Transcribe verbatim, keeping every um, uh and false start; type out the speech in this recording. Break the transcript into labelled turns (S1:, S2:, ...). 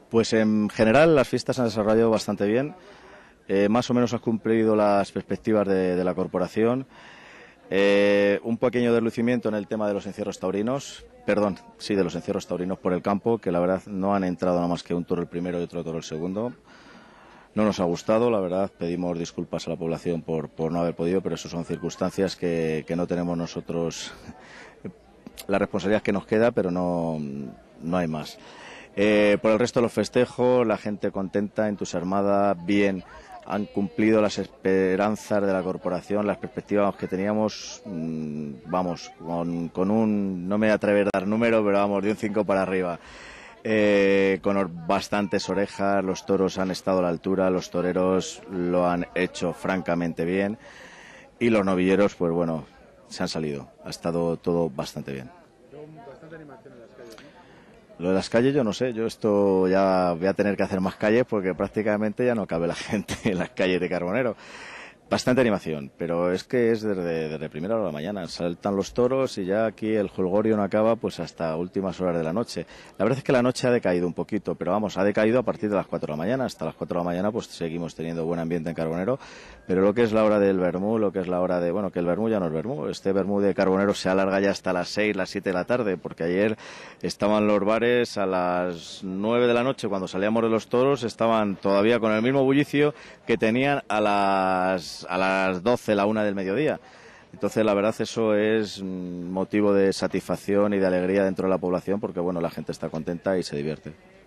S1: Pues en general las fiestas se han desarrollado bastante bien. Eh, más o menos han cumplido las perspectivas de, de la corporación. Eh, un pequeño deslucimiento en el tema de los encierros taurinos, perdón, sí, de los encierros taurinos por el campo, que la verdad no han entrado nada más que un toro el primero y otro toro el segundo. No nos ha gustado, la verdad, pedimos disculpas a la población por, por no haber podido, pero eso son circunstancias que, que no tenemos nosotros la responsabilidad que nos queda, pero no, no hay más. Eh, por el resto de los festejos, la gente contenta, entusiasmada, bien, han cumplido las esperanzas de la corporación, las perspectivas que teníamos, mmm, vamos, con, con un, no me atrevo a dar número, pero vamos, de un cinco para arriba. Eh, con bastantes orejas, los toros han estado a la altura, los toreros lo han hecho francamente bien y los novilleros, pues bueno, se han salido, ha estado todo bastante bien.
S2: Bastante animación en las calles, ¿no?
S1: Lo de las calles yo no sé, yo esto ya voy a tener que hacer más calles porque prácticamente ya no cabe la gente en las calles de Carbonero. Bastante animación, pero es que es desde, desde primera hora de la mañana. Saltan los toros y ya aquí el jolgorio no acaba pues hasta últimas horas de la noche. La verdad es que la noche ha decaído un poquito, pero vamos, ha decaído a partir de las cuatro de la mañana. Hasta las cuatro de la mañana pues seguimos teniendo buen ambiente en Carbonero, pero lo que es la hora del vermú, lo que es la hora de, bueno, que el vermú ya no es vermú. Este vermú de Carbonero se alarga ya hasta las seis, las siete de la tarde, porque ayer estaban los bares a las nueve de la noche cuando salíamos de los toros, estaban todavía con el mismo bullicio que tenían a las a las doce, la una del mediodía. Entonces, la verdad, eso es motivo de satisfacción y de alegría dentro de la población porque, bueno, la gente está contenta y se divierte.